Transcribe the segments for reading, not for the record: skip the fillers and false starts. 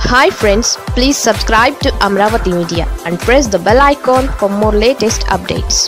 Hi friends, please subscribe to Amravati Media and press the bell icon for more latest updates.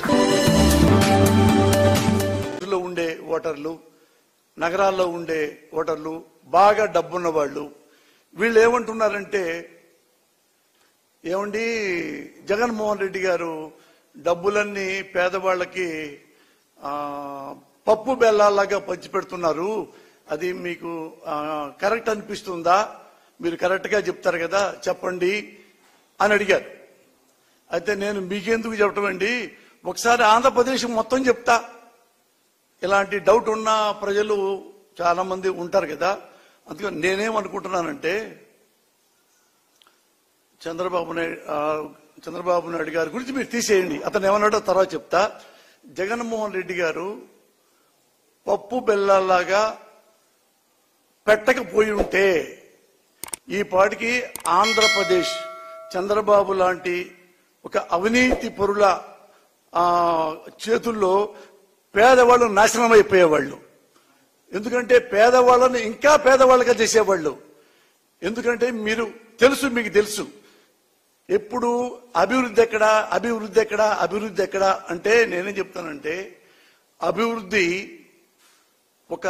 ఉండే ఓటర్లు, నగరాల్లో ఉండే ఓటర్లు, బాగా డబ్బున్న వాళ్ళు వీళ్ళు ఏమంటున్నారంటే, ఏమండి జగన్మోహన్ రెడ్డి గారు డబ్బులన్నీ పేదవాళ్ళకి పప్పు బెల్లాలాగా పంచి పెడుతున్నారు, అది మీకు కరెక్ట్ అనిపిస్తుందా? మీరు కరెక్ట్గా చెప్తారు కదా, చెప్పండి అని అడిగారు. అయితే నేను మీకెందుకు చెప్పడం అండి, ఒకసారి ఆంధ్రప్రదేశ్ మొత్తం చెప్తా. ఇలాంటి డౌట్ ఉన్న ప్రజలు చాలా మంది ఉంటారు కదా. అందుకని నేనేమనుకుంటున్నానంటే, చంద్రబాబు నాయుడు గారి గురించి మీరు తీసేయండి, అతను ఏమన్నాడో తర్వాత చెప్తా. జగన్మోహన్ రెడ్డి గారు పప్పు బెల్లాలాగా పెట్టకపోయి ఉంటే ఈ పాటికి ఆంధ్రప్రదేశ్ చంద్రబాబు లాంటి ఒక అవినీతి పరుల చేతుల్లో పేదవాళ్ళు నాశనం అయిపోయేవాళ్ళు. ఎందుకంటే పేదవాళ్ళని ఇంకా పేదవాళ్ళగా చేసేవాళ్ళు. ఎందుకంటే మీకు తెలుసు ఎప్పుడు అభివృద్ధి ఎక్కడా అభివృద్ధి ఎక్కడా అభివృద్ధి ఎక్కడా అంటే, నేనేం చెప్తానంటే, అభివృద్ధి ఒక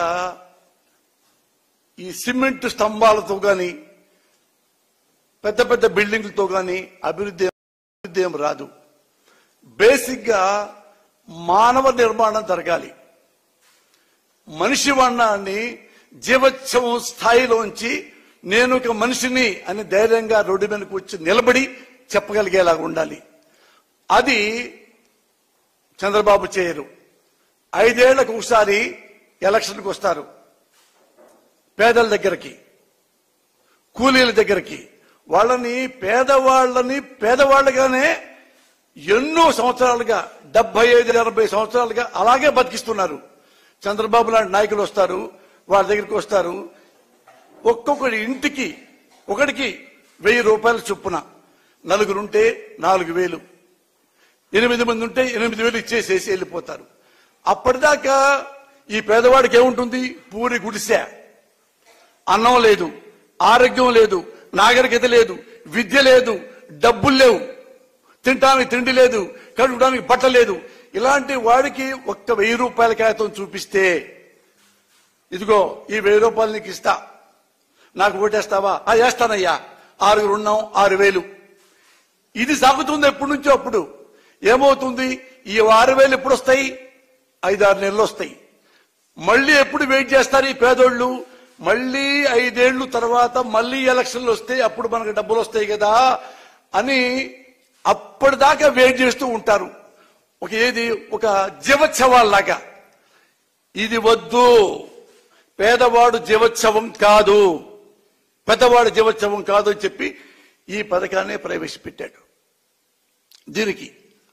ఈ సిమెంట్ స్తంభాలతో కానీ పెద్ద పెద్ద బిల్డింగ్లతో కానీ అభివృద్ధి ఏం రాదు. బేసిక్ గా మానవ నిర్మాణం జరగాలి. మనిషి వర్ణాన్ని జీవోత్సవం స్థాయిలోంచి నేను ఒక మనిషిని అని ధైర్యంగా రోడ్డు మీదకి వచ్చి నిలబడి చెప్పగలిగేలాగా ఉండాలి. అది చంద్రబాబు చేయరు. 5 ఏళ్లకు ఒకసారి ఎలక్షన్కి వస్తారు, పేదల దగ్గరికి, కూలీల దగ్గరికి. వాళ్ళని పేదవాళ్ళగానే ఎన్నో సంవత్సరాలుగా 75-80 సంవత్సరాలుగా అలాగే బతికిస్తున్నారు. చంద్రబాబు లాంటి నాయకులు వస్తారు, వాళ్ళ దగ్గరికి వస్తారు. ఒక్కొక్కటి ఇంటికి ఒకటికి 1000 రూపాయల చొప్పున, 4 ఉంటే 4000, 8 మంది ఉంటే 8000 ఇచ్చేసేసి వెళ్ళిపోతారు. అప్పటిదాకా ఈ పేదవాడికి ఏముంటుంది? పూరి గుడిసె, అన్నం లేదు, ఆరోగ్యం లేదు, నాగరికత లేదు, విద్య లేదు, డబ్బులు లేవు, తినడానికి తిండి లేదు, కడుగడానికి బట్ట లేదు. ఇలాంటి వాడికి ఒక్క 1000 రూపాయల కాగితం చూపిస్తే, ఇదిగో ఈ 1000 రూపాయలు నీకు ఇస్తా, నాకు ఓటేస్తావా? వేస్తానయ్యా, 6 ఉన్నాం, 6000. ఇది సాగుతుంది ఎప్పటి నుంచో. అప్పుడు ఏమవుతుంది? ఈ 6000 ఎప్పుడు వస్తాయి? 5-6 నెలలు వస్తాయి. మళ్ళీ ఎప్పుడు వెయిట్ చేస్తారు ఈ పేదోళ్ళు? మళ్ళీ 5 ఏళ్ల తర్వాత మళ్ళీ ఎలక్షన్లు వస్తే అప్పుడు మనకు డబ్బులు వస్తాయి కదా అని అప్పటిదాకా వెయిట్ చేస్తూ ఉంటారు. ఒక జీవోత్సవాల్లాగా. ఇది వద్దు, పేదవాడు జీవోత్సవం కాదు, పెద్దవాడు జీవోత్సవం కాదు అని చెప్పి ఈ పథకాన్ని ప్రవేశపెట్టాడు. దీనికి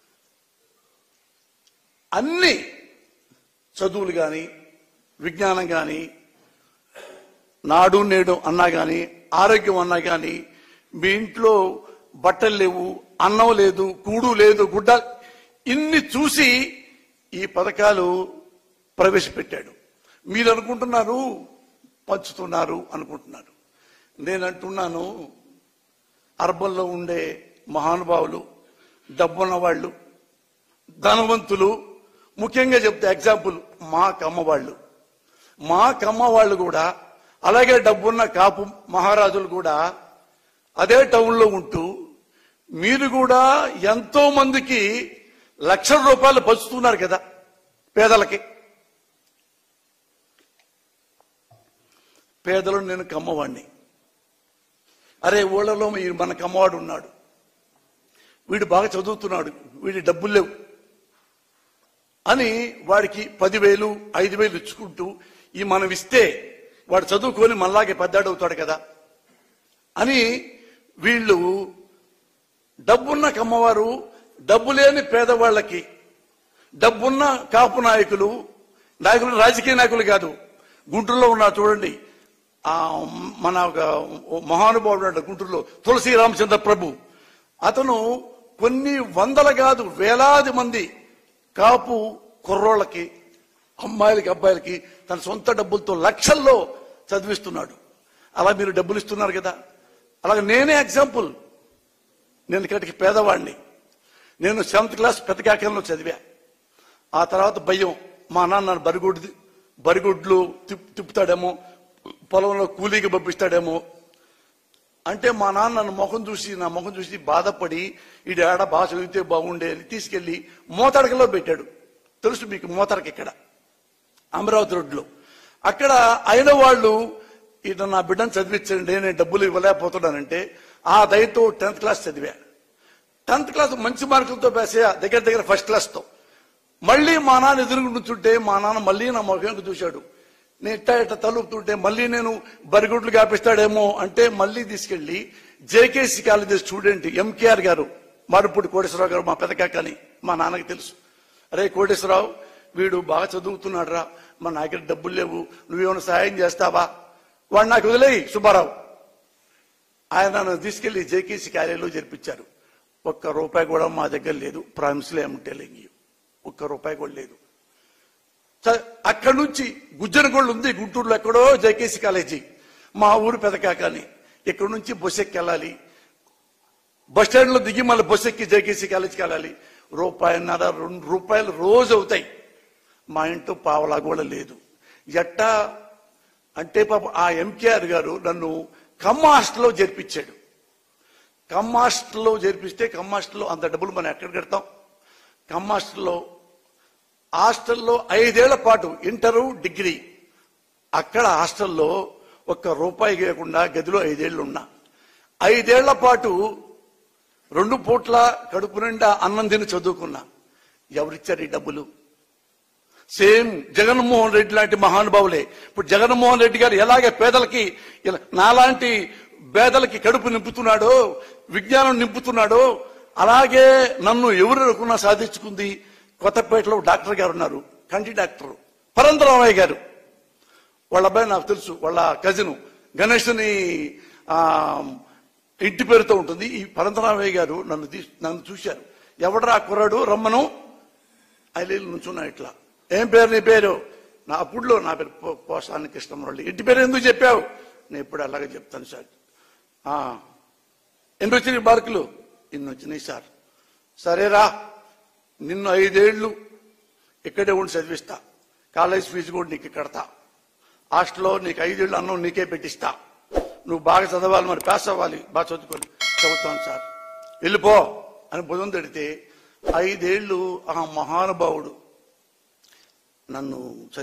అన్ని చదువులు కానీ, విజ్ఞానం కానీ, నాడు నేడు అన్నా కానీ, ఆరోగ్యం అన్నా కానీ, మీ ఇంట్లో బట్టలు లేవు, అన్నం లేదు, కూడు లేదు, గుడ్డ, ఇన్ని చూసి ఈ పథకాలు ప్రవేశపెట్టాడు. మీరు అనుకుంటున్నారు పంచుతున్నారు అనుకుంటున్నారు. నేను అంటున్నాను, అర్బన్లో ఉండే మహానుభావులు, డబ్బున్న వాళ్ళు, ధనవంతులు, ముఖ్యంగా చెప్తే ఎగ్జాంపుల్ మా కమ్మ వాళ్ళు కూడా, అలాగే డబ్బున్న కాపు మహారాజులు కూడా అదే టౌన్లో ఉంటూ మీరు కూడా ఎంతో మందికి లక్షల రూపాయలు పంచుతున్నారు కదా పేదలకి. పేదలు నేను కమ్మవాడిని. అరే ఊళ్ళలో మన కమ్మవాడు ఉన్నాడు, వీడు బాగా చదువుతున్నాడు, వీడి డబ్బులు లేవు అని వాడికి 10,000, 5,000 ఇచ్చుకుంటూ ఈ మనం ఇస్తే వాడు చదువుకొని మనలాగే పెద్దాడవుతాడు కదా అని వీళ్ళు, డబ్బున్న కమ్మవారు డబ్బు లేని పేదవాళ్ళకి, డబ్బున్న కాపు నాయకులు రాజకీయ నాయకులు కాదు, గుంటూరులో ఉన్నా చూడండి, మన మహానుభావుడు గుంటూరులో తులసి రామచంద్ర ప్రభు, అతను కొన్ని వందల కాదు వేలాది మంది కాపు కుర్రోళ్ళకి, అమ్మాయిలకి, అబ్బాయిలకి తన సొంత డబ్బులతో లక్షల్లో చదివిస్తున్నాడు. అలా మీరు డబ్బులు ఇస్తున్నారు కదా, అలాగే నేనే ఎగ్జాంపుల్. నేను ఇక్కడికి పేదవాడిని. నేను 7th క్లాస్ పెద్దకాకంలో చదివా. ఆ తర్వాత భయం, మా నాన్న నన్ను బరిగుడ్లు తిప్పుతాడేమో, పొలంలో కూలీకి పంపిస్తాడేమో అంటే మా నాన్న నా ముఖం చూసి బాధపడి ఈ ఆడ బాగా చదివితే బాగుండే అని తీసుకెళ్లి మోతడకలో పెట్టాడు. తెలుసు మీకు మోతడక ఇక్కడ అమరావతి రోడ్లో. అక్కడ అయిన వాళ్ళు ఇట్లా నా బిడ్డను చదివించండి, నేను డబ్బులు ఇవ్వలేకపోతున్నానంటే ఆ దయతో 10th క్లాస్ చదివా. 10th క్లాస్ మంచి మార్కులతో పాస్ అయ్యా, దగ్గర 1st క్లాస్తో. మళ్ళీ మా నాన్న ఎదురు నుంచుంటే మా నాన్న మళ్ళీ నా ముఖంకి చూశాడు. నేను ఇట్ట తలుపుతుంటే మళ్ళీ నేను బరిగుడ్లు కాపిస్తాడేమో అంటే మళ్ళీ తీసుకెళ్లి జేకేసీ కాలేజీ స్టూడెంట్ ఎంకేఆర్ గారు, మారుపూడి కోటేశ్వరరావు గారు, మా పెదకాకని మా నాన్నకి తెలుసు. అరే కోటేశ్వరరావు, వీడు బాగా చదువుతున్నాడు రా, మా దగ్గర డబ్బులు లేవు, నువ్వేమైనా సహాయం చేస్తావా? వాడు నాకు వదిలేయి సుబ్బారావు. ఆయన నన్ను తీసుకెళ్లి జేకేసీ కాలేజీలో జరిపించారు. ₹1 కూడా మా దగ్గర లేదు, ప్రామిస్లో ఏమంటే లేంగి ₹1 కూడా లేదు. అక్కడి నుంచి గుజ్జనగోళ్ళు ఉంది గుంటూరులో ఎక్కడో జేకేసీ కాలేజీ, మా ఊరు పెదకాకని. ఇక్కడ నుంచి బస్ ఎక్కి వెళ్ళాలి, బస్ స్టాండ్ లో దిగి మళ్ళీ బస్ ఎక్కి జేకేసీ కాలేజీకి వెళ్ళాలి. ₹1.5 ₹2 రోజు అవుతాయి. మా ఇంట్లో పావలా కూడా లేదు. ఎట్టా అంటే పాప ఆ ఎంకేఆర్ గారు నన్ను కమ్మ హాస్టల్లో చేర్పించాడు. కమ్మ హాస్టల్లో చేర్పిస్తే కమ్మ హాస్టల్లో అంత డబ్బులు మనం ఎక్కడ కడతాం? కమ్మ హాస్టల్లో 5 ఏళ్ల పాటు ఇంటరు డిగ్రీ అక్కడ హాస్టల్లో ₹1 లేకుండా గదిలో 5 ఏళ్ళు ఉన్నా. 5 ఏళ్ల పాటు 2 పూట్ల కడుపు నిండా అన్నం తిని చదువుకున్నా. ఎవరిచ్చారు ఈ డబ్బులు? సేమ్ జగన్మోహన్ రెడ్డి లాంటి మహానుభావులే. ఇప్పుడు జగన్మోహన్ రెడ్డి గారు ఎలాగే పేదలకి, నాలాంటి పేదలకి కడుపు నింపుతున్నాడో, విజ్ఞానం నింపుతున్నాడో, అలాగే నన్ను ఎవరు అనుకున్నా సాధించుకుంది. కొత్తపేటలో డాక్టర్ గారు ఉన్నారు, కంటి డాక్టర్ పరంతరామయ్య గారు. వాళ్ళ అబ్బాయి నాకు తెలుసు, వాళ్ళ కజిన్ గణేష్ని ఇంటి పేరుతో ఉంటుంది. ఈ పరంతరామయ్య గారు నన్ను చూశారు. ఎవడరా కుర్రాడు రమ్మను, ఐలేళ్ళు నుంచున్నా ఇట్లా. ఏం పేరు నీ పేరు? నా అప్పుడులో నా పేరు పోసాని కృష్ణమురళి. ఇంటి పేరు ఎందుకు చెప్పావు? నేను ఎప్పుడు అలాగే చెప్తాను సార్. ఎన్ని వచ్చినాయి మార్కులు? ఇన్ని వచ్చినాయి సార్. సరేరా, నిన్ను 5 ఏళ్ళు ఇక్కడే ఉండి చదివిస్తా, కాలేజ్ ఫీజు కూడా నీకు కడతా, హాస్టల్లో నీకు 5 ఏళ్ళు అన్నం నీకే పెట్టిస్తా, నువ్వు బాగా చదవాలి, మరి పాస్ అవ్వాలి, బాగా చదువుకోవాలి. చదువుతాను సార్, వెళ్ళిపో అని భుజం తడితే 5 ఏళ్ళు ఆ మహానుభావుడు నన్ను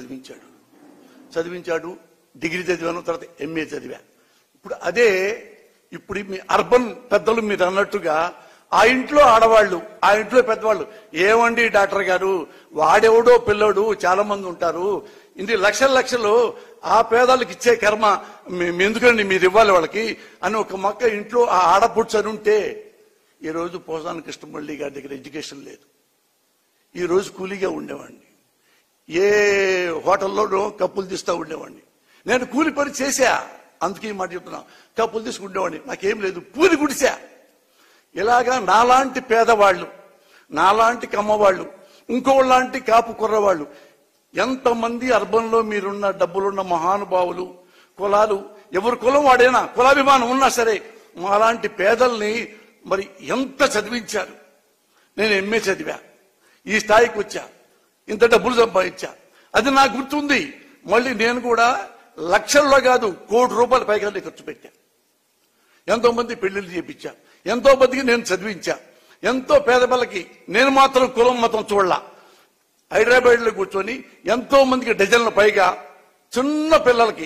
చదివించాడు. డిగ్రీ చదివాను, తర్వాత MA చదివా. ఇప్పుడు అదే ఇప్పుడు మీ అర్బన్ పెద్దలు మీరు అన్నట్టుగా ఆ ఇంట్లో ఆడవాళ్ళు, ఆ ఇంట్లో పెద్దవాళ్ళు, ఏమండి డాక్టర్ గారు, వాడెవడో పిల్లడు చాలా మంది ఉంటారు, ఇన్ని లక్షలు ఆ పేదలకు ఇచ్చే కర్మ ఎందుకండి మీరు ఇవ్వాలి వాళ్ళకి అని ఒక మొక్క ఇంట్లో ఆ ఆడపుడ్చు అని ఉంటే, ఈరోజు పోసాని కృష్ణమురళి గారి దగ్గర ఎడ్యుకేషన్ లేదు. ఈరోజు కూలీగా ఉండేవాడిని, ఏ హోటల్లోనో కప్పులు తీస్తూ ఉండేవాడిని. నేను కూలి పని చేశా, అందుకే ఈ మాట చెప్తున్నా. కప్పులు తీసుకుండేవాడిని, నాకేం లేదు, పూరి గుడిసా. ఇలాగా నాలాంటి పేదవాళ్ళు, నాలాంటి కమ్మవాళ్ళు, ఇంకోలాంటి కాపు కుర్రవాళ్ళు, ఎంతమంది అర్బన్లో మీరున్న డబ్బులున్న మహానుభావులు, కులాలు, ఎవరు కులం వాడైనా, కులాభిమానం ఉన్నా సరే, మాలాంటి పేదల్ని మరి ఎంత చదివించారు. నేను MA చదివా, ఈ స్థాయికి వచ్చా, ఇంత డబ్బులు సంపాదించా. అది నాకు గుర్తుంది. మళ్ళీ నేను కూడా లక్షల్లో కాదు, ₹1,00,00,000 పైగా ఖర్చు పెట్టా. ఎంతో మంది పెళ్లిళ్ళు చేపించా, ఎంతో మందికి నేను చదివించా. ఎంతో పేద పిల్లకి నేను మాత్రం కులం మతం చూడలా. హైదరాబాద్ లో కూర్చొని ఎంతో మందికి డజన్ల పైగా చిన్న పిల్లలకి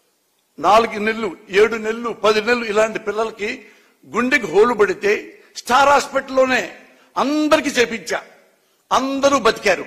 4 నెలలు, 7 నెలలు, 10 నెలలు ఇలాంటి పిల్లలకి గుండెకి హోలు పడితే స్టార్ హాస్పిటల్లోనే అందరికీ చేపించా. అందరూ బతికారు.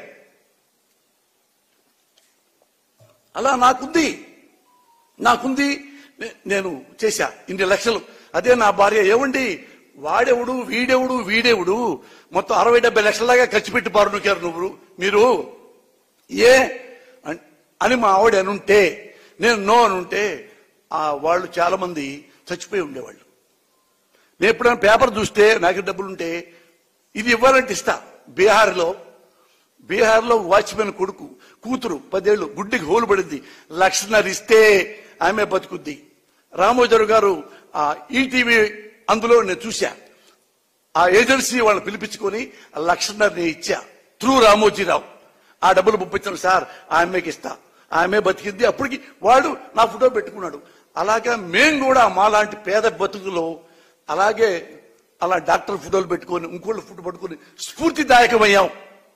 అలా నాకుంది, నేను చేశా ఇన్ని లక్షలు. అదే నా భార్య, ఏమండి వాడెవడు వీడెవడు మొత్తం 60-70 లక్షల దాకా ఖర్చు పెట్టి పారునుకారు మీరు ఏ అని మా ఆవిడ అనుంటే, నేను నో అనుంటే వాళ్ళు చాలా మంది చచ్చిపోయి ఉండేవాళ్ళు. నేను ఎప్పుడైనా పేపర్ చూస్తే నాకు డబ్బులుంటే ఇది ఇవ్వాలంటే ఇస్తా. బీహార్లో వాచ్మెన్ కూతురు 10 ఏళ్ళు గుడ్డికి హోలు పడింది, 1,50,000 ఇస్తే ఆమె బతుకుద్ది. రామోజరు గారు ఈటీవీ అందులో నేను చూశా. ఆ ఏజెన్సీ వాళ్ళని పిలిపించుకొని 1,50,000 ఇచ్చా త్రూ రామోజీరావు. ఆ డబ్బులు పంపించాను సార్, ఆ అమ్మాయికి ఇస్తా, ఆ అమ్మాయి బతికింది. అప్పటికి వాడు నా ఫోటో పెట్టుకున్నాడు. అలాగా మేము కూడా మాలాంటి పేద బతుకులో అలాగే అలా డాక్టర్ ఫోటోలు పెట్టుకొని ఇంకోళ్ళు ఫోటో పట్టుకొని స్ఫూర్తిదాయకమయ్యాం.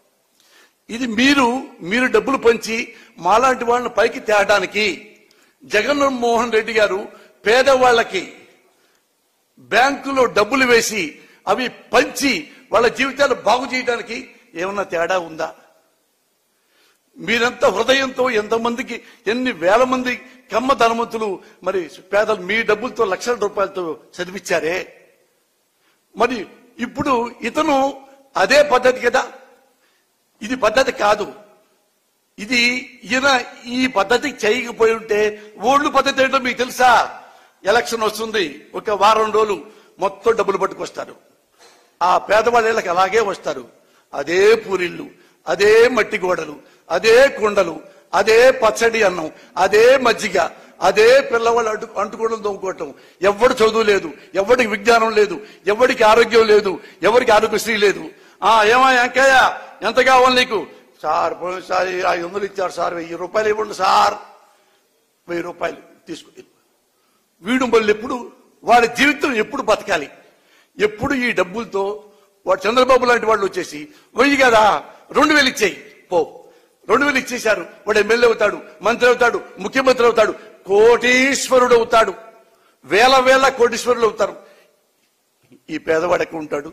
ఇది మీరు డబ్బులు పంచి మాలాంటి వాళ్ళని పైకి తేయడానికి జగన్మోహన్ రెడ్డి గారు పేదవాళ్ళకి బ్యాంకులో డబ్బులు వేసి అవి పంచి వాళ్ళ జీవితాలు బాగు చేయడానికి ఏమన్నా తేడా ఉందా? మీరంతా హృదయంతో ఎంతమందికి ఎన్ని వేల మంది కమ్మ ధనవంతులు మరి పేదలు మీ డబ్బులతో లక్షల రూపాయలతో చదివించారే. మరి ఇప్పుడు ఇతను అదే పద్ధతి కదా, ఇది పద్ధతి కాదు. ఇది ఈయన ఈ పద్ధతి చేయకపోయి ఉంటే ఓల్డ్ పద్ధతి ఏంటో మీకు తెలుసా? ఎలక్షన్ వస్తుంది, ఒక వారం రోజులు మొత్తం డబ్బులు పట్టుకొస్తారు. ఆ పేదవాళ్ళకి అలాగే వస్తారు. అదే పూరిళ్ళు, అదే మట్టి గోడలు, అదే కుండలు, అదే పచ్చడి అన్నం, అదే మజ్జిగ, అదే పిల్లవాళ్ళు అంటుకోవడం దొంగకోవటం. ఎవడు చదువు లేదు, ఎవరికి విజ్ఞానం లేదు, ఎవరికి ఆరోగ్యం లేదు, ఎవరికి ఆరోగ్యశ్రీ లేదు. ఏమా వెంకయ్య ఎంత కావాలి నీకు? సార్ పోయినసారి 500 ఇచ్చారు సార్, 1000 రూపాయలు ఇవ్వండి సార్. 1000 రూపాయలు తీసుకు వీడు మళ్ళీ ఎప్పుడు వాడి జీవితం ఎప్పుడు బతకాలి? ఎప్పుడు ఈ డబ్బులతో వాడు చంద్రబాబు లాంటి వాళ్ళు వచ్చేసి 1000 కదా 2000 ఇచ్చేయి పో, 2000 ఇచ్చేశారు. వాడు ఎమ్మెల్యే అవుతాడు, మంత్రి అవుతాడు, ముఖ్యమంత్రి అవుతాడు, కోటీశ్వరుడు అవుతాడు, వేల కోటీశ్వరులు అవుతారు. ఈ పేదవాడు ఎక్కడ ఉంటాడు?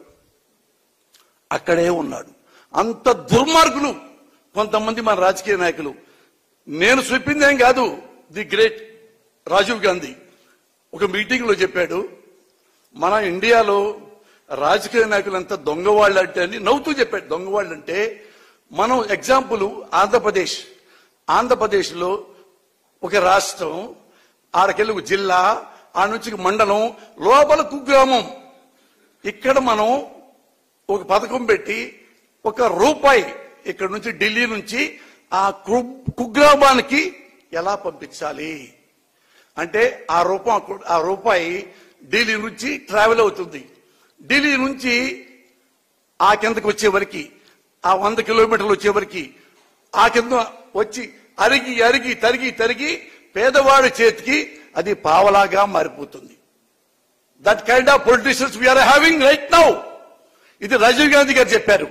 అక్కడే ఉన్నాడు. అంత దుర్మార్గులు కొంతమంది మన రాజకీయ నాయకులు. నేను చెప్పిందేం కాదు, ది గ్రేట్ రాజీవ్ గాంధీ ఒక మీటింగ్ లో చెప్పాడు, మన ఇండియాలో రాజకీయ నాయకులు అంతా దొంగవాళ్ళు అంటే అని నవ్వుతూ చెప్పాడు. దొంగవాళ్ళు అంటే మనం ఎగ్జాంపుల్ ఆంధ్రప్రదేశ్ లో ఒక రాష్ట్రం, ఆడకెళ్ళి ఒక జిల్లా, ఆ నుంచి మండలం, లోపల కుగ్రామం. ఇక్కడ మనం ఒక పథకం పెట్టి ₹1 ఇక్కడ నుంచి ఢిల్లీ నుంచి ఆ కుగ్రామానికి ఎలా పంపించాలి అంటే ఆ రూపాయి ఢిల్లీ నుంచి ట్రావెల్ అవుతుంది. ఢిల్లీ నుంచి ఆ కిందకి వచ్చే వరకు, ఆ 100 కిలోమీటర్లు వచ్చే వరకు ఆ కింద వచ్చి అరిగి తరిగి పేదవాడి చేతికి అది పావలాగా మారిపోతుంది. That kind of politicians we are having right now. ఇది రాజీవ్ గాంధీ గారు చెప్పారు.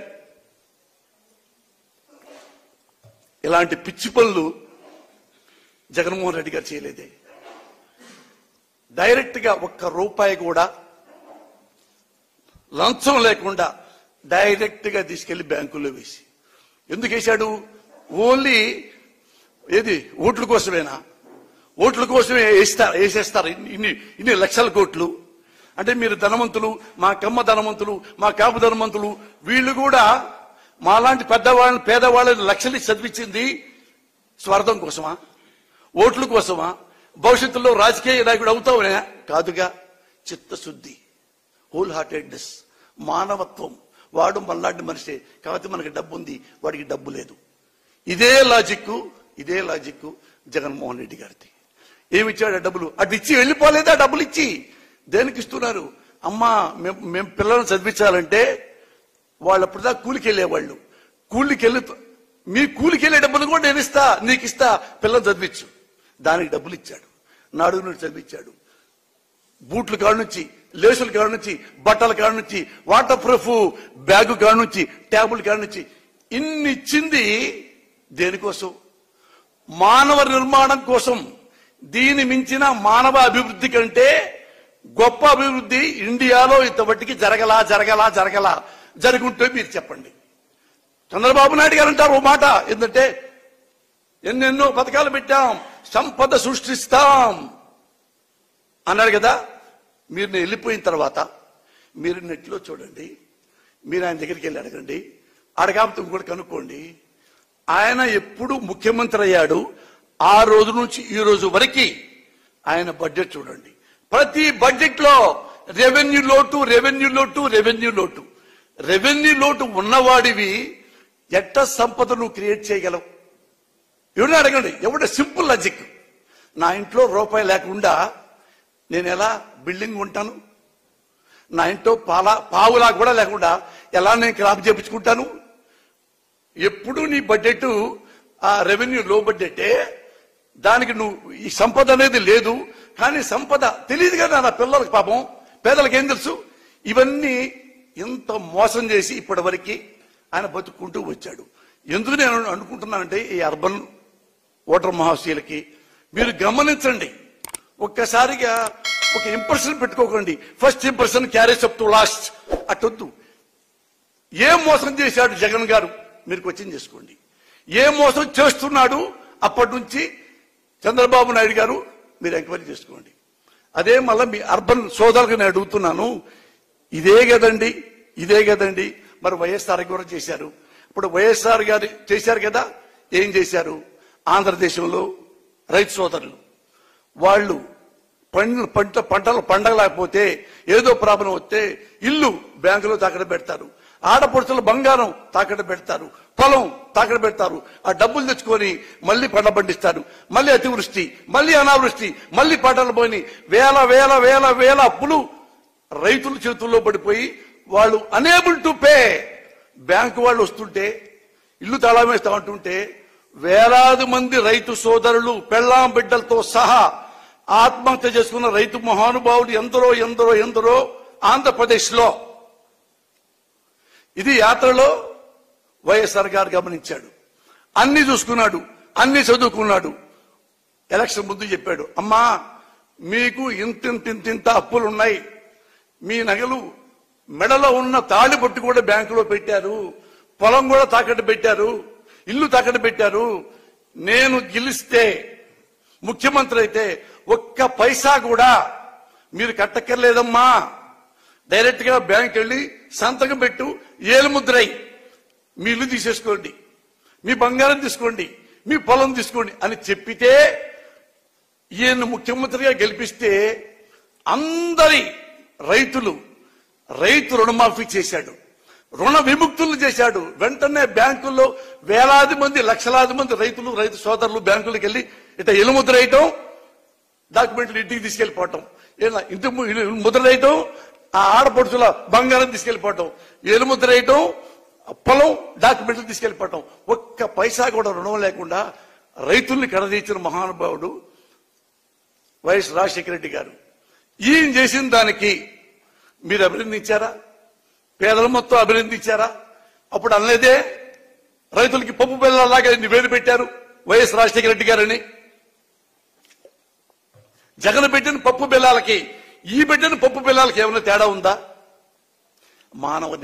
ఇలాంటి పిచ్చి పనులు జగన్మోహన్ రెడ్డి గారు చేయలేదే. డైరెక్ట్ గా ₹1 కూడా లంచం లేకుండా డైరెక్ట్ గా తీసుకెళ్లి బ్యాంకుల్లో వేసి, ఎందుకు వేశాడు? ఓన్లీ ఓట్ల కోసమేనా? ఓట్ల కోసమే వేసేస్తారు ఇన్ని లక్షల కోట్లు. అంటే మీరు ధనవంతులు, మా కమ్మ ధనవంతులు, మా కాపు ధనవంతులు, వీళ్ళు కూడా మాలాంటి పెద్దవాళ్ళని పేదవాళ్ళని లక్షలు చదివించింది స్వార్థం కోసమా? ఓట్ల కోసమా? భవిష్యత్తులో రాజకీయ నాయకుడు అవుతావునే కాదుగా. చిత్తశుద్ధి, హోల్ హార్టెడ్నెస్, మానవత్వం. వాడు మనలాంటి మనిషే, కాబట్టి మనకి డబ్బు ఉంది, వాడికి డబ్బు లేదు. ఇదే లాజిక్ జగన్మోహన్ రెడ్డి గారిది. ఏమిచ్చాడు? డబ్బులు అటు ఇచ్చి వెళ్ళిపోలేదా? డబ్బులు ఇచ్చి దేనికి ఇస్తున్నారు? అమ్మా మేము పిల్లలను చదివించాలంటే వాళ్ళు అప్పుడుదా కూలికి వెళ్ళేవాళ్ళు. మీ కూలికి వెళ్ళే డబ్బులు కూడా నేను ఇస్తా, నీకు ఇస్తా, పిల్లలు చదివించు. దానికి డబ్బులు ఇచ్చాడు, నాడు నుండి చదివించాడు. బూట్ల కాడ నుంచి, లేసుల కాడ నుంచి, బట్టల కాడ నుంచి, వాటర్ ప్రూఫ్ బ్యాగు కాడ నుంచి, ట్యాబుల్ కాడ నుంచి ఇన్ని ఇచ్చింది దేనికోసం? మానవ నిర్మాణం కోసం. దీని మించిన మానవ అభివృద్ధి కంటే గొప్ప అభివృద్ధి ఇండియాలో ఇంతవరకు జరగలా జరుగుంటే మీరు చెప్పండి. చంద్రబాబు నాయుడు గారు అంటారు ఓ మాట, ఏంటంటే ఎన్నెన్నో పథకాలు పెట్టాం, సంపద సృష్టిస్తాం అన్నాడు కదా. మీరు వెళ్ళిపోయిన తర్వాత మీరు నెట్లో చూడండి, మీరు ఆయన దగ్గరికి వెళ్ళి అడగండి, అడగాపుతూ కూడా కనుక్కోండి. ఆయన ఎప్పుడు ముఖ్యమంత్రి అయ్యాడు ఆ రోజు నుంచి ఈ రోజు వరకు ఆయన బడ్జెట్ చూడండి. ప్రతి బడ్జెట్ లో రెవెన్యూ లోటు ఉన్నవాడివి ఎట్ట సంపద నువ్వు క్రియేట్ చేయగలవు? ఎవరిని అడగండి. ఎవడ సింపుల్ లాజిక్. నా ఇంట్లో ₹1 లేకుండా నేను ఎలా బిల్డింగ్ ఉంటాను? నా ఇంట్లో పావులా కూడా లేకుండా ఎలా నేను క్రాప్ చేపించుకుంటాను? ఎప్పుడు నీ బడ్జెట్ ఆ రెవెన్యూ లో బడ్జెటే, దానికి నువ్వు ఈ సంపద అనేది లేదు. కానీ సంపద తెలియదు కదా నా పిల్లలకి, పాపం పేదలకు ఏం తెలుసు? ఇవన్నీ ఎంత మోసం చేసి ఇప్పటి వరకు ఆయన బతుక్కుంటూ వచ్చాడు. ఎందుకు నేను అనుకుంటున్నానంటే, ఈ అర్బన్ ఓటర్ మహాశయులకి మీరు గమనించండి, ఒక్కసారిగా ఒక ఇంప్రెషన్ పెట్టుకోకండి. First impression carries up to last. అటొద్దు. ఏం మోసం చేశాడు జగన్ గారు మీరు క్వశ్చన్ చేసుకోండి. ఏ మోసం చేస్తున్నాడు అప్పటి నుంచి చంద్రబాబు నాయుడు గారు మీరు ఎంక్వైరీ చేసుకోండి. అదే మళ్ళీ మీ అర్బన్ సోదరులకు నేను అడుగుతున్నాను, ఇదే కదండి మరి వైఎస్ఆర్ కూడా చేశారు. ఇప్పుడు వైఎస్ఆర్ గారు చేశారు కదా, ఏం చేశారు? ఆంధ్రదేశంలో రైతు సోదరులు వాళ్ళు పంటలు పండగలేకపోతే, ఏదో ప్రాబ్లం వస్తే ఇల్లు బ్యాంకులో తాకట్టు పెడతారు, ఆడపడుచుల బంగారం తాకట్టు పెడతారు, పొలం తాకట్టు పెడతారు. ఆ డబ్బులు తెచ్చుకొని మళ్ళీ పంట పండిస్తారు. మళ్ళీ అతివృష్టి, మళ్ళీ అనావృష్టి, మళ్ళీ పంటలు పోయి వేల వేల వేల వేల అప్పులు రైతుల చేతుల్లో పడిపోయి వాళ్ళు అనేబుల్ టు పే. బ్యాంకు వాళ్ళు వస్తుంటే ఇల్లు తాళం వేస్తా ఉంటుంటే వేలాది మంది రైతు సోదరులు పెళ్ళాం బిడ్డలతో సహా ఆత్మహత్య చేసుకున్న రైతు మహానుభావులు ఎందరో ఎందరో ఎందరో ఆంధ్రప్రదేశ్ లో. ఇది యాత్రలో వైఎస్ఆర్ గారు గమనించాడు, అన్ని చూసుకున్నాడు, అన్ని చదువుకున్నాడు. ఎలక్షన్ ముందు చెప్పాడు, అమ్మా మీకు ఇంతింత అప్పులు ఉన్నాయి, మీ నగలు మెడలో ఉన్న తాళి పట్టు కూడా బ్యాంకులో పెట్టారు, పొలం కూడా తాకట్టు పెట్టారు, ఇల్లు తాకట్టు పెట్టారు. నేను గెలిస్తే ముఖ్యమంత్రి అయితే ఒక్క పైసా కూడా మీరు కట్టక్కర్లేదమ్మా, డైరెక్ట్ గా బ్యాంక్ వెళ్ళి సంతకం పెట్టు, ఏలుముద్రై మీ ఇల్లు తీసేసుకోండి, మీ బంగారం తీసుకోండి, మీ పొలం తీసుకోండి అని చెప్పితే, ఈయన ముఖ్యమంత్రిగా గెలిపిస్తే అందరి రైతు రుణమాఫీ చేశాడు, రుణ విముక్తులు చేశాడు. వెంటనే బ్యాంకుల్లో వేలాది మంది లక్షలాది మంది రైతు సోదరులు బ్యాంకులకు వెళ్ళి ఇట్లా ఎలుముద్ర వేయటం, డాక్యుమెంట్లు ఇంటికి తీసుకెళ్లిపోవటం, ఇంటి ముద్ర వేయటం, ఆ ఆడపడుచుల బంగారం తీసుకెళ్లిపోవటం, ఎలుముద్ర వేయటం, పొలం డాక్యుమెంట్లు తీసుకెళ్లిపోవటం. ఒక్క పైసా కూడా రుణం లేకుండా రైతుల్ని కడదీర్చిన మహానుభావుడు వైఎస్ రాజశేఖర రెడ్డి గారు. ఈయన చేసిన దానికి మీరు అభినందించారా? పేదలు మొత్తం అభినందించారా? అప్పుడు అనలేదే రైతులకి పప్పు బెల్లలాగా నివేది పెట్టారు వైఎస్ రాజశేఖర రెడ్డి గారని. జగన్ పెట్టిన పప్పు బెల్లాలకి ఈ పెట్టిన పప్పు బెల్లాలకి ఏమైనా తేడా ఉందా? మానవ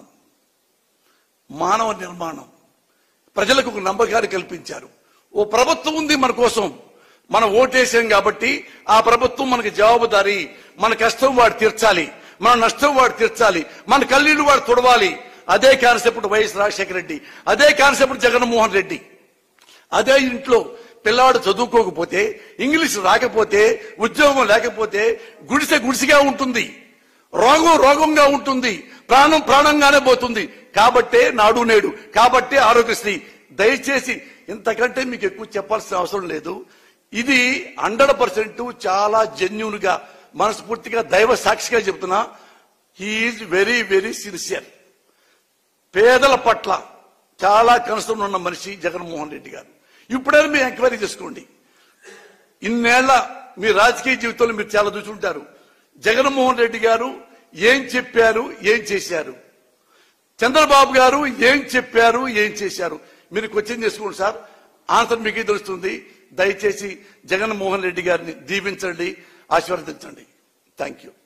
నిర్మాణం ప్రజలకు ఒక నమ్మకాన్ని కల్పించారు. ఓ ప్రభుత్వం ఉంది మన కోసం, మనం ఓటేసాం కాబట్టి ఆ ప్రభుత్వం మనకి జవాబుదారీ, మన కష్టం వాడు తీర్చాలి, మన నష్టం వాడు తీర్చాలి, మన కన్నీళ్లు వాడు తుడవాలి. అదే కాన్సెప్ట్ వైఎస్ రాజశేఖర రెడ్డి, అదే కాన్సెప్ట్ జగన్మోహన్ రెడ్డి. అదే ఇంట్లో పిల్లవాడు చదువుకోకపోతే, ఇంగ్లీష్ రాకపోతే, ఉద్యోగం లేకపోతే గుడిసెగా ఉంటుంది, రోగంగా ఉంటుంది, ప్రాణంగానే పోతుంది. కాబట్టే నాడు నేడు, కాబట్టే ఆరోగ్యశ్రీ. దయచేసి ఇంతకంటే మీకు ఎక్కువ చెప్పాల్సిన అవసరం లేదు. ఇది 100% చాలా జెన్యూన్ గా మనస్ఫూర్తిగా దైవ సాక్షిగా చెప్తున్నా. He is very very sincere. పేదల పట్ల చాలా కనసం ఉన్న మనిషి జగన్మోహన్ రెడ్డి గారు. ఇప్పుడైనా మీరు ఎంక్వైరీ చేసుకోండి. ఇన్నేళ్ల మీ రాజకీయ జీవితంలో మీరు చాలా చూసుంటారు. జగన్మోహన్ రెడ్డి గారు ఏం చెప్పారు, ఏం చేశారు, చంద్రబాబు గారు ఏం చెప్పారు, ఏం చేశారు, మీరు క్వశ్చన్ చేసుకోండి సార్. ఆన్సర్ మీకే తెలుస్తుంది. దయచేసి జగన్మోహన్ రెడ్డి గారిని దీవించండి, ఆశీర్వదించండి. Thank you.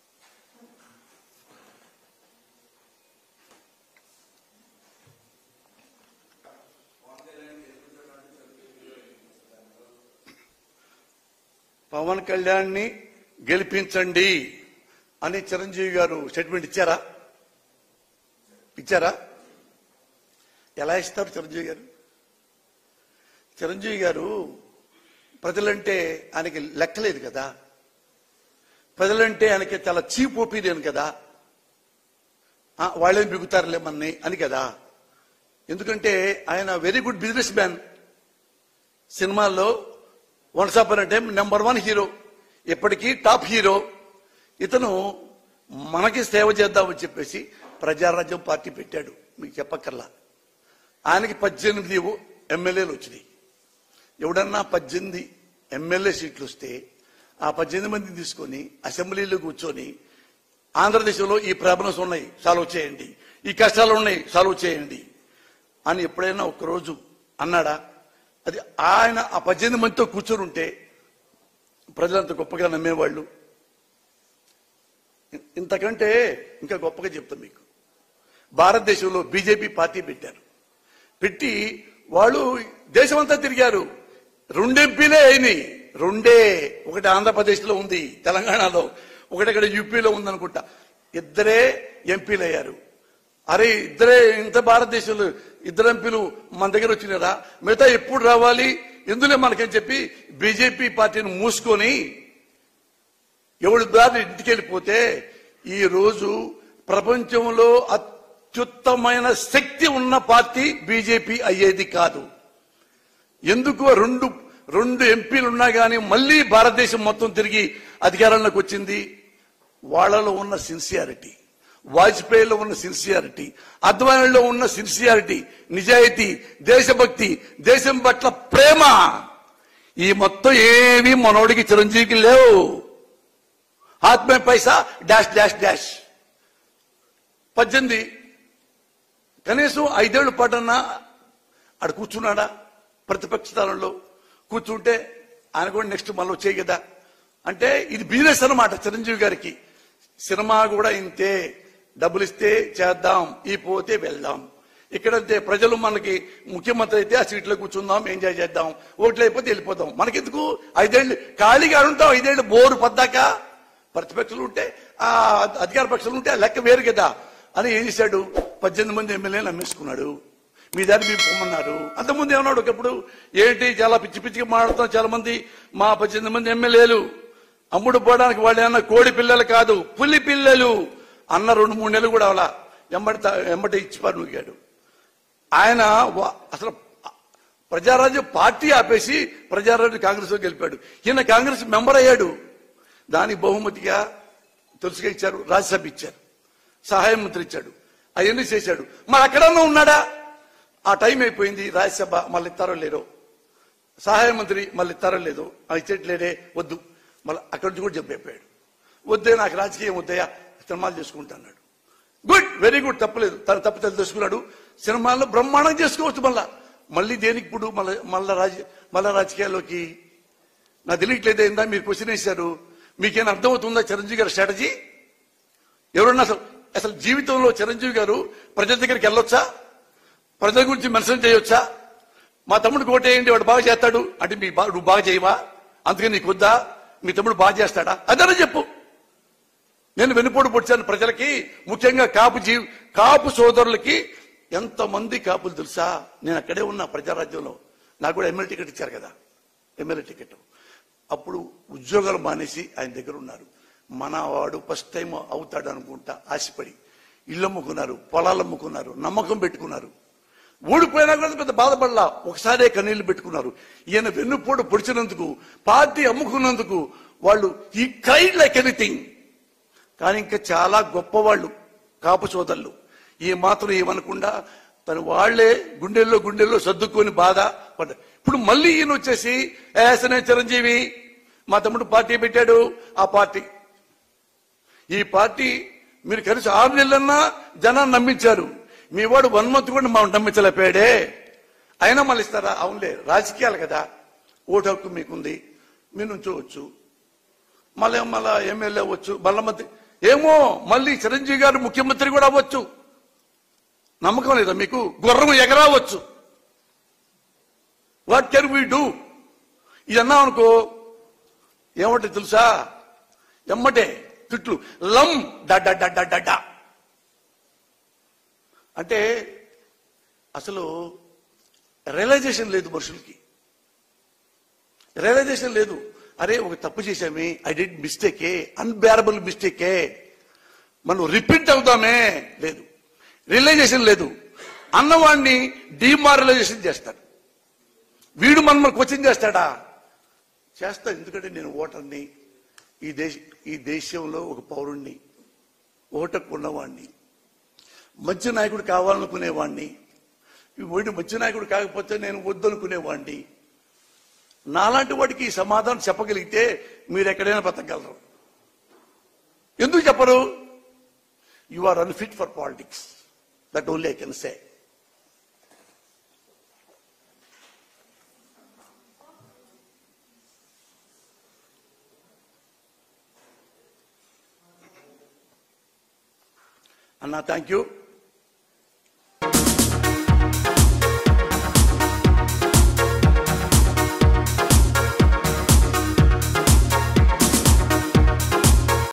పవన్ కళ్యాణ్ ని గెలిపించండి అని చిరంజీవి గారు స్టేట్మెంట్ ఇచ్చారా? ఎలా ఇస్తారు చిరంజీవి గారు ప్రజలంటే ఆయనకి లెక్కలేదు కదా, ప్రజలంటే ఆయనకి చాలా చీప్ ఒపీనియన్ కదా, వాళ్ళేం బిగుతారులే మన్ని అని కదా. ఎందుకంటే ఆయన వెరీ గుడ్ బిజినెస్ మ్యాన్. సినిమాల్లో once upon a time #1 hero. ఇప్పటికీ టాప్ హీరో. ఇతను మనకి సేవ చేద్దామని చెప్పేసి ప్రజారాజ్యం పార్టీ పెట్టాడు. మీకు చెప్పక్కర్లా. ఆయనకి 18 ఎమ్మెల్యేలు వచ్చినాయి. ఎవడన్నా 18 ఎమ్మెల్యే సీట్లు వస్తే ఆ 18 మందిని తీసుకొని అసెంబ్లీలో కూర్చొని ఆంధ్రదేశంలో ఈ ప్రాబ్లమ్స్ ఉన్నాయి, సాల్వ్ చేయండి, ఈ కష్టాలు ఉన్నాయి, సాల్వ్ చేయండి అని ఎప్పుడైనా ఒక్కరోజు అన్నాడా? అది ఆయన ఆ 18 మందితో కూర్చొని ఉంటే ప్రజలంత గొప్పగా నమ్మేవాళ్ళు. ఇంతకంటే ఇంకా గొప్పగా చెప్తాం మీకు. భారతదేశంలో బీజేపీ పార్టీ పెట్టారు. పెట్టి వాళ్ళు దేశమంతా తిరిగారు. 2 ఎంపీలే అయినాయి. 2 ఒకటి ఆంధ్రప్రదేశ్లో ఉంది, తెలంగాణలో, ఒకటి ఇక్కడ యూపీలో ఉందనుకుంటా. 2 ఎంపీలు అయ్యారు. అరే ఇద్దరే ఇంత భారతదేశంలో 2 ఎంపీలు మన దగ్గర వచ్చినారా? మిగతా ఎప్పుడు రావాలి ఎందులే మనకని చెప్పి బీజేపీ పార్టీని మూసుకొని ఎవడు దారి ఇంటికి వెళ్ళిపోతే ఈ రోజు ప్రపంచంలో అత్యుత్తమైన శక్తి ఉన్న పార్టీ బీజేపీ అయ్యేది కాదు. ఎందుకు 2 ఎంపీలు ఉన్నా కానీ మళ్ళీ భారతదేశం మొత్తం తిరిగి అధికారంలోకి వచ్చింది? వాళ్ళలో ఉన్న సిన్సియారిటీ, వాజ్పేయిలో ఉన్న సిన్సియారిటీ, అద్వానీలో ఉన్న సిన్సియారిటీ, నిజాయితీ, దేశభక్తి, దేశం పట్ల ప్రేమ, ఈ మొత్తం ఏమీ మనోడికి చిరంజీవికి లేవు. ఆత్మే పైసా డాష్ డాష్ డాష్. 18 కనీసం 5 ఏళ్ల పాటన్నా ఆడ కూర్చున్నాడా? ప్రతిపక్ష స్థానంలో కూర్చుంటే ఆయన కూడా నెక్స్ట్ మళ్ళీ వచ్చేయి కదా. అంటే ఇది బిజినెస్ అన్నమాట చిరంజీవి గారికి. సినిమా కూడా ఇంతే, డబ్బులు ఇస్తే చేద్దాం, ఈ పోతే వెళ్దాం. ఇక్కడంతే ప్రజలు మనకి ముఖ్యమంత్రి అయితే ఆ సీట్లో కూర్చుందాం, ఎంజాయ్ చేద్దాం, ఓట్లు అయిపోతే వెళ్ళిపోదాం. మనకెందుకు 5 ఏళ్ళు ఖాళీగా ఉంటాం? 5 ఏళ్ళు బోరు పద్దాక. ప్రతిపక్షాలు ఉంటే ఆ అధికార పక్షాలు ఉంటే ఆ లెక్క వేరు కదా అని ఏం చేశాడు? 18 మంది ఎమ్మెల్యేలు అమ్మేసుకున్నాడు. మీ దాన్ని మీరు పొమ్మన్నారు. అంతకుముందు ఏమన్నాడు ఒకప్పుడు, ఏంటి చాలా పిచ్చి పిచ్చిగా మాట్లాడుతాం, చాలా మంది మా 18 మంది ఎమ్మెల్యేలు అమ్ముడు పోవడానికి వాళ్ళు ఏమన్నా కోడి పిల్లలు కాదు, పులి పిల్లలు అన్న 2-3 నెలలు కూడా అలా ఎమ్మటి ఇచ్చిపారు నూగాడు. ఆయన అసలు ప్రజారాజ్యం పార్టీ ఆపేసి ప్రజారాజ్యం కాంగ్రెస్ లో గెలిపాడు. ఈయన కాంగ్రెస్ మెంబర్ అయ్యాడు. దానికి బహుమతిగా తెలుసుగా ఇచ్చారు, రాజ్యసభ ఇచ్చారు, సహాయ మంత్రి ఇచ్చాడు, అవన్నీ చేశాడు. మరి అక్కడన్నా ఉన్నాడా? ఆ టైం అయిపోయింది. రాజ్యసభ మళ్ళీ ఇస్తారో లేదో, సహాయ మంత్రి మళ్ళీ ఇస్తారో లేదో, ఇచ్చేట్లేడే వద్దు, మళ్ళీ అక్కడి నుంచి కూడా చెప్పైపోయాడు. వద్దే, నాకు రాజకీయం వద్దయా, సినిమాలు చేసుకుంటున్నాడు. గుడ్, వెరీ గుడ్, తప్పలేదు. తన తప్పు తెలుసుకున్నాడు. సినిమాల్లో బ్రహ్మాండం చేసుకోవచ్చు. మళ్ళీ దేనికి ఇప్పుడు మళ్ళా రాజకీయాల్లోకి? నాకు తెలియట్లేదు. ఏందా మీరు క్వశ్చన్ వేశారు? మీకేం అర్థమవుతుందా చిరంజీవి గారి స్ట్రాటజీ? ఎవరన్నా అసలు జీవితంలో చిరంజీవి గారు ప్రజల దగ్గరికి వెళ్ళొచ్చా? ప్రజల గురించి మెన్షన్ చేయొచ్చా? మా తమ్ముడికి ఓటేయండి, వాడు బాగా చేస్తాడు అంటే నువ్వు బాగా చేయవా? అందుకని నీకు వద్దా? మీ తమ్ముడు బాగా చేస్తాడా? అదనే చెప్పు. నేను వెన్నుపోటు పొడిచాను ప్రజలకి, ముఖ్యంగా కాపు సోదరులకి. ఎంతమంది కాపులు తెలుసా? నేను అక్కడే ఉన్నా ప్రజారాజ్యంలో. నాకు కూడా ఎమ్మెల్యే టికెట్ ఇచ్చారు కదా, ఎమ్మెల్యే టికెట్. అప్పుడు ఉద్యోగాలు మానేసి ఆయన దగ్గర ఉన్నారు. మనవాడు ఫస్ట్ టైం అవుతాడు అనుకుంటా ఆశపడి ఇళ్ళు అమ్ముకున్నారు, పొలాలు అమ్ముకున్నారు, నమ్మకం పెట్టుకున్నారు. ఓడిపోయినా కూడా పెద్ద బాధపడలా, ఒకసారే కన్నీళ్లు పెట్టుకున్నారు. ఈయన వెన్నుపోటు పొడిచినందుకు, పార్టీ అమ్ముకున్నందుకు వాళ్ళు ఈ క్రైడ్ లైక్ ఎనీథింగ్. కానీ ఇంకా చాలా గొప్పవాళ్ళు కాపు సోదరులు ఈ మాత్రం ఏమనకుండా తను వాళ్లే గుండెల్లో సర్దుకొని బాధ పడ్డారు. ఇప్పుడు మళ్ళీ ఈయన వచ్చేసి ఏసనే చిరంజీవి మా తమ్ముడు పార్టీ పెట్టాడు, ఆ పార్టీ ఈ పార్టీ మీరు కలిసి 6 నెలలన్నా జనాన్ని నమ్మించారు. మీ వాడు 1 month కూడా మా నమ్మించలేపాడే. అయినా మళ్ళీ ఇస్తారా? అవునులే, రాజకీయాలు కదా, ఓటు హక్కు మీకుంది, మీరు నుంచోవచ్చు, మళ్ళీ ఎమ్మెల్యే అవ్వచ్చు, మళ్ళీ మంత్రి, ఏమో మళ్ళీ చిరంజీవి గారు ముఖ్యమంత్రి కూడా అవ్వచ్చు. నమ్మకం లేదా మీకు? గుర్రం ఎగరావచ్చు. What can we do? ఇది అన్నాం అనుకో, ఏమంటే తెలుసా? ఎమ్మటే తిట్లు, లం డ. అంటే అసలు రియలైజేషన్ లేదు మనుషులకి, రియలైజేషన్ లేదు. అరే ఒక తప్పు చేశామే, ఐ డిడ్ మిస్టేకే, అన్బేరబుల్ మిస్టేకే, మనం రిపీట్ అవుతామే, లేదు. రియలైజేషన్ లేదు. అన్నవాడిని డిమారలైజేషన్ చేస్తాడు. వీడు మనల్ని క్వశ్చన్ చేస్తాడా? చేస్తా, ఎందుకంటే నేను ఓటర్ని, ఈ దేశంలో ఒక పౌరుణ్ణి, ఓటకు ఉన్నవాడిని, మంచి నాయకుడు కావాలనుకునేవాడిని, మంచి నాయకుడు కాకపోతే నేను వద్దనుకునేవాడిని. నాలాంటి వాడికి ఈ సమాధానం చెప్పగలిగితే మీరు ఎక్కడైనా బతకగలరు. ఎందుకు చెప్పరు? You are unfit for politics. That only I can say. అన్నా, థ్యాంక్ యూ.